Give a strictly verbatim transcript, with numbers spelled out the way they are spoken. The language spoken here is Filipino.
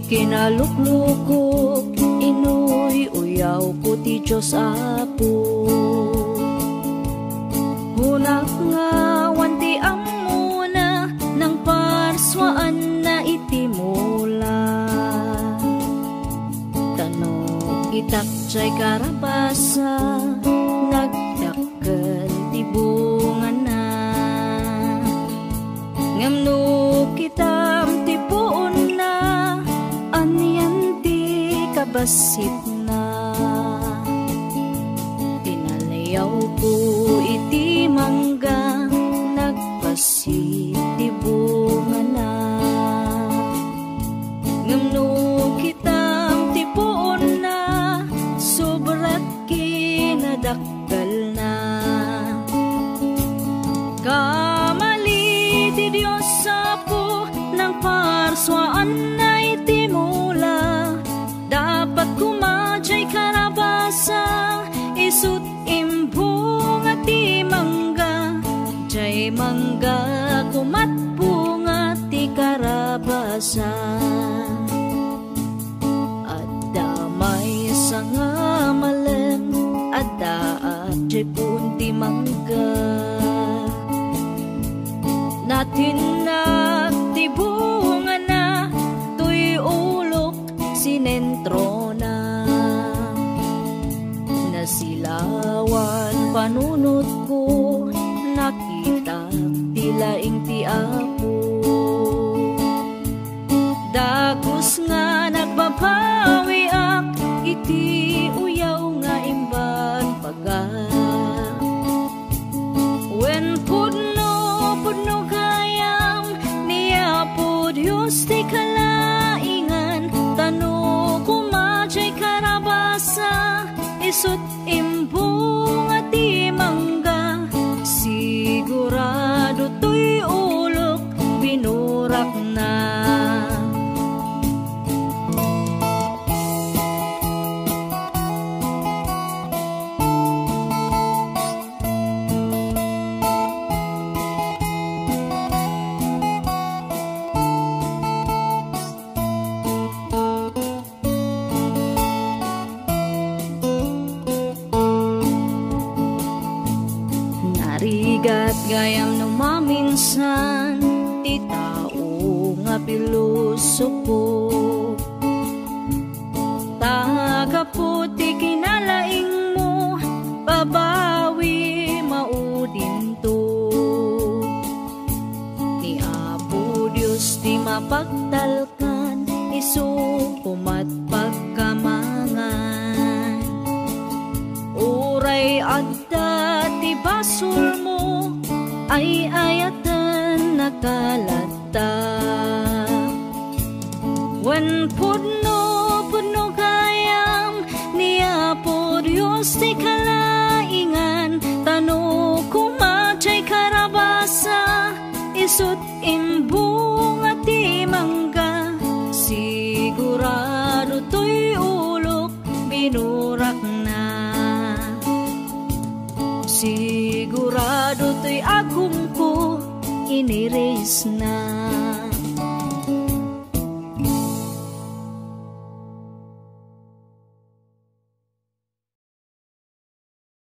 Kinaluklukok, inuy uyaw ko ti Diyos Apo. Hunak nga wanti amuna nang parswaan na itimula. Tanong itak jay karabasa, nagdakkel ti bunga na. Ngamno kitam ti puon na, anyan ti kabasit na. Tinalayaw ko iti mangga, nagbasit ti bunga na. Ngamno kitam ti puon na, sobrat kinadakkel na. Kamali ti Diyos Apo nang parswaan na itimula. Dapat kumadyay karabasa, isut imbong at imangga. Jay mangga kumat bunga ti karabasa. At damay sa nga malem, at daat jay punti mangga. Natin nagtibungan na, tuy ulok sinentro na. Nasilawan panunot ko, nakita tilaing ti Apo. Dagos nga nagbabawi ak, iti uyaw nga imban paga. When pudno pudno kayam, niya po Diyos ti kalaingan. Tano kumadyay karabasa, isut imbong at imangga. Sigurado to'y ulok, binurak na. Narigat gayam no maminsan, ti tao nga pilosopo. Tagaputi kinalaing mo, babawi maudin to. Ni Apo Diyos ti mapagtalkan, isu kumat pagkamangan. Uray adda ti basol mo, ay ayatan nakalata. When pudno pudno kayam, niya po Diyos ti kalaingan. Tano kumadyay karabasa, isut imbong at imangga. Sigurado to'y ulok, binurak na. Sigurado to'y agum ko, iniris na.